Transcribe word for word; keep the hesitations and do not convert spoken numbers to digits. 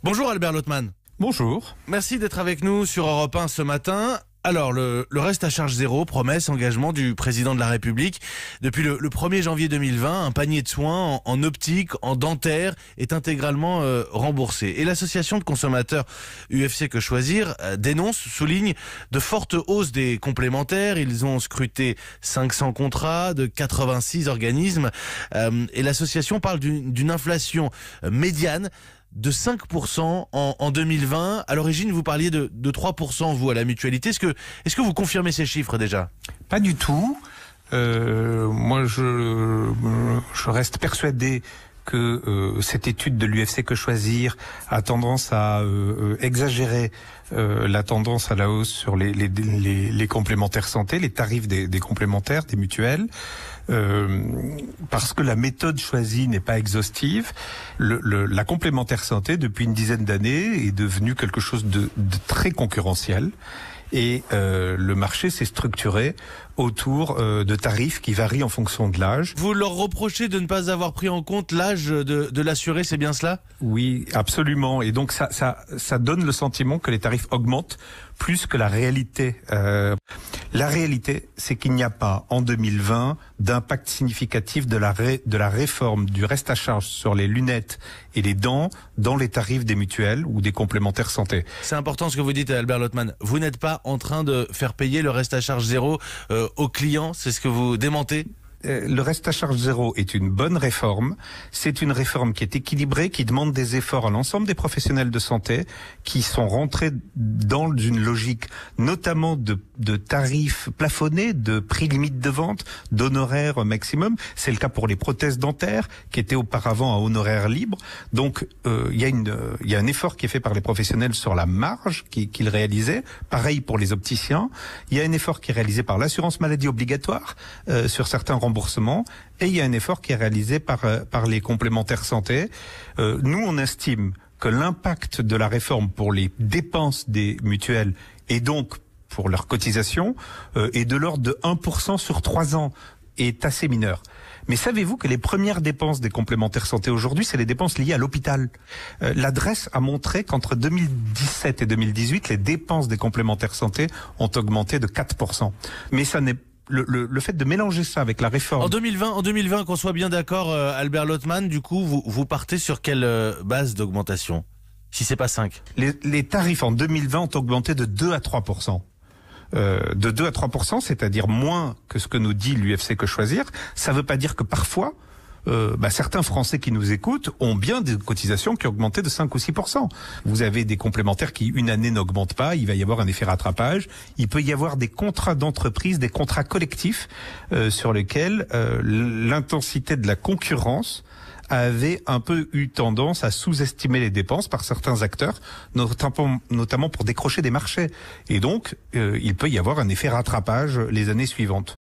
Bonjour Albert Lottmann. Bonjour. Merci d'être avec nous sur Europe un ce matin. Alors, le, le reste à charge zéro, promesse, engagement du président de la République. Depuis le, le premier janvier deux mille vingt, un panier de soins en, en optique, en dentaire est intégralement euh, remboursé. Et l'association de consommateurs U F C Que Choisir euh, dénonce, souligne de fortes hausses des complémentaires. Ils ont scruté cinq cents contrats de quatre-vingt-six organismes. Euh, et l'association parle d'une, d'une inflation euh, médiane de cinq pour cent en, en deux mille vingt. À l'origine, vous parliez de, de trois pour cent, vous, à la mutualité. Est-ce que, est-ce que vous confirmez ces chiffres déjà? Pas du tout. Euh, moi, je, je reste persuadé que euh, cette étude de l'U F C Que Choisir a tendance à euh, exagérer euh, la tendance à la hausse sur les, les, les, les complémentaires santé, les tarifs des, des complémentaires, des mutuelles. Euh, parce que la méthode choisie n'est pas exhaustive. Le, le, la complémentaire santé, depuis une dizaine d'années, est devenue quelque chose de, de très concurrentiel. Et euh, le marché s'est structuré autour euh, de tarifs qui varient en fonction de l'âge. Vous leur reprochez de ne pas avoir pris en compte l'âge de, de l'assuré, c'est bien cela? Oui, absolument. Et donc ça, ça, ça donne le sentiment que les tarifs augmentent plus que la réalité. Euh, la réalité, c'est qu'il n'y a pas en deux mille vingt d'impact significatif de la, ré, de la réforme du reste à charge sur les lunettes et les dents dans les tarifs des mutuelles ou des complémentaires santé. C'est important ce que vous dites, Albert Lottmann. Vous n'êtes pas en train de faire payer le reste à charge zéro euh, aux clients, c'est ce que vous démentez? Le reste à charge zéro est une bonne réforme. C'est une réforme qui est équilibrée, qui demande des efforts à l'ensemble des professionnels de santé, qui sont rentrés dans une logique notamment de, de tarifs plafonnés, de prix limite de vente, d'honoraires maximum. C'est le cas pour les prothèses dentaires, qui étaient auparavant à honoraires libres. Donc, euh, il y a une, euh, il y a un effort qui est fait par les professionnels sur la marge qu'ils qu'ils réalisaient. Pareil pour les opticiens. Il y a un effort qui est réalisé par l'assurance maladie obligatoire euh, sur certains remboursement, et il y a un effort qui est réalisé par, par les complémentaires santé. Euh, nous, on estime que l'impact de la réforme pour les dépenses des mutuelles et donc pour leurs cotisations euh, est de l'ordre de un pour cent sur trois ans, est assez mineur. Mais savez-vous que les premières dépenses des complémentaires santé aujourd'hui, c'est les dépenses liées à l'hôpital. euh, L'adresse a montré qu'entre deux mille dix-sept et deux mille dix-huit, les dépenses des complémentaires santé ont augmenté de quatre pour cent. Mais ça n'est Le, le, le fait de mélanger ça avec la réforme... En deux mille vingt, en deux mille vingt, qu'on soit bien d'accord, euh, Albert Lottmann, du coup, vous, vous partez sur quelle euh, base d'augmentation? Si c'est pas cinq. Les, les tarifs en deux mille vingt ont augmenté de deux à trois pour cent. Euh, de deux à trois pour cent, c'est-à-dire moins que ce que nous dit l'U F C Que Choisir. Ça ne veut pas dire que parfois... Euh, bah, certains Français qui nous écoutent ont bien des cotisations qui ont augmenté de cinq ou six pour cent. Vous avez des complémentaires qui, une année, n'augmentent pas. Il va y avoir un effet rattrapage. Il peut y avoir des contrats d'entreprise, des contrats collectifs euh, sur lesquels euh, l'intensité de la concurrence avait un peu eu tendance à sous-estimer les dépenses par certains acteurs, notamment, notamment pour décrocher des marchés. Et donc, euh, il peut y avoir un effet rattrapage les années suivantes.